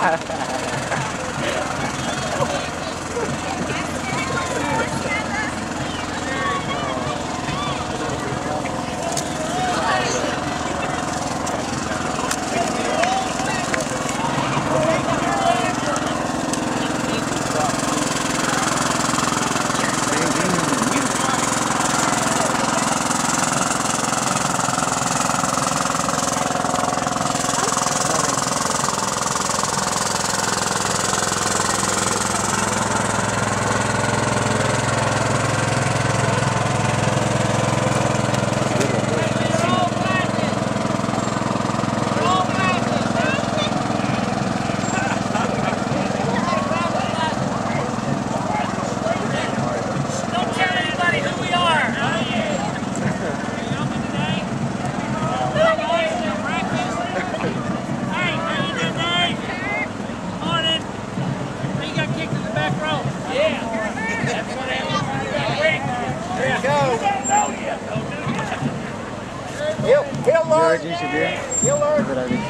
He'll learn. You should do. He'll learn.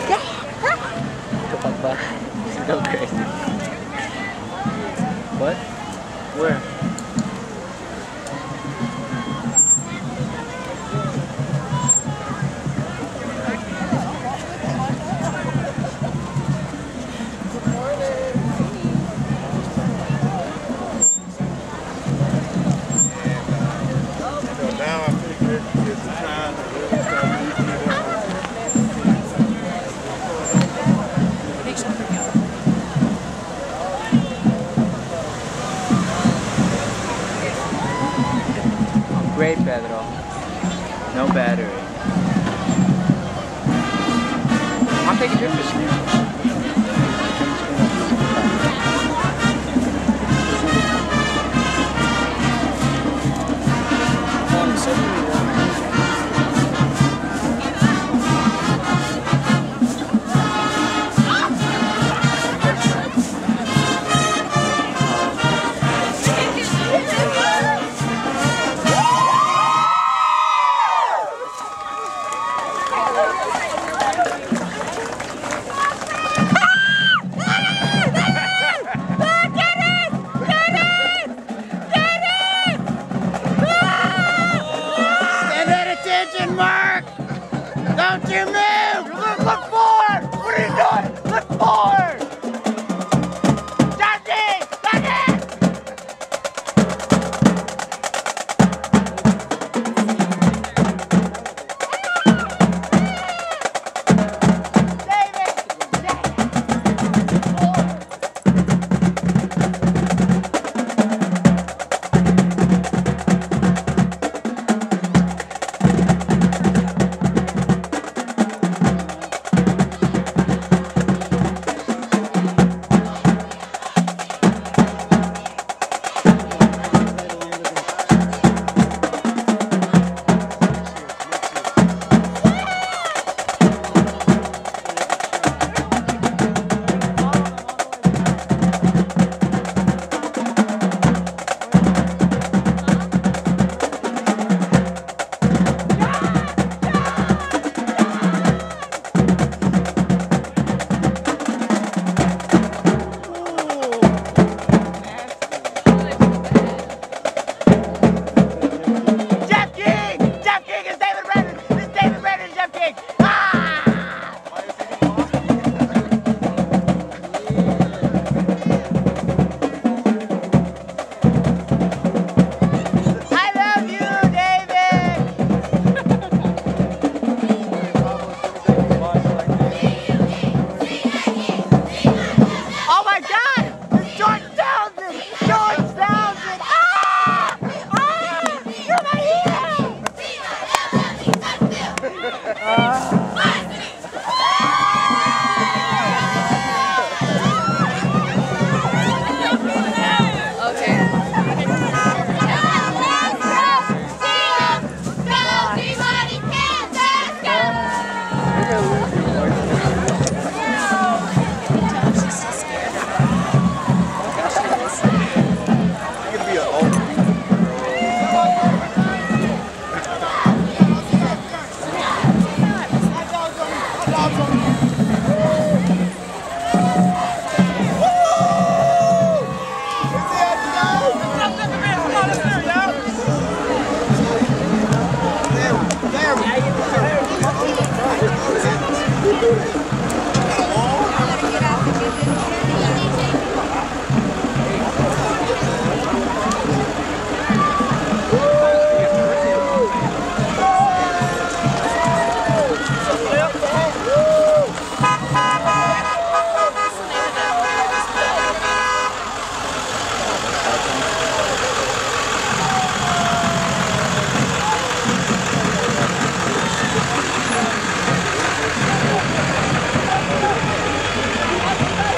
Go crazy. What? Where? Great, Pedro. No battery. I'm taking your fish now.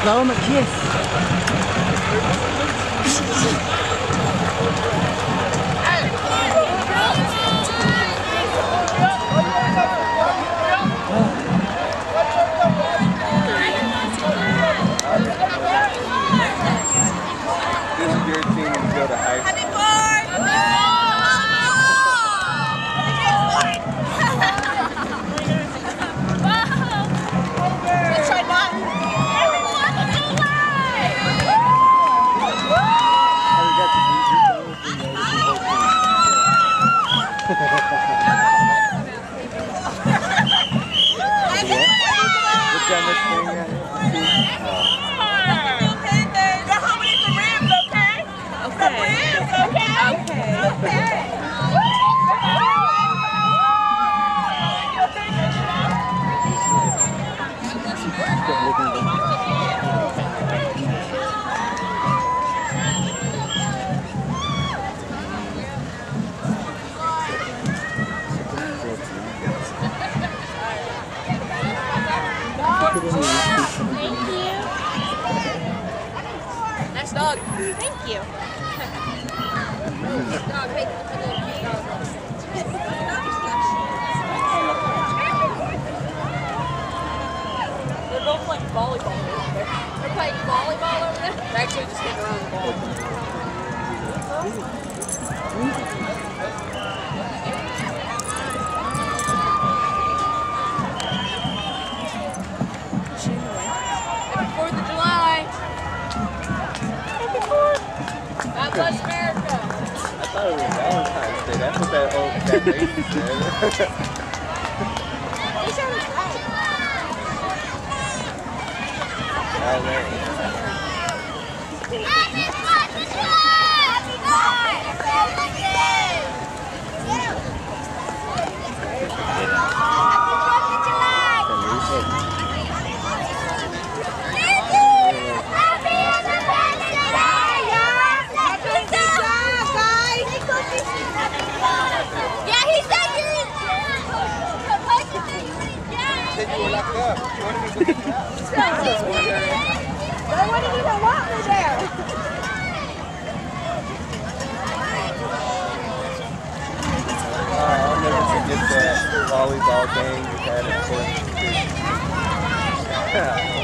Blow him a kiss. This is your team when you go to high school. Nice dog. Thank you. They're both playing volleyball over there. They're playing volleyball over there? They're actually just getting around the ball. Happy 4th of July. Happy 4th. God bless America. I thought it was Valentine's Day. That's what that lady said. You were locked up. You wanted me to get you out. But I wouldn't even want me there. I'll never forget that volleyball game we had at 4th Street.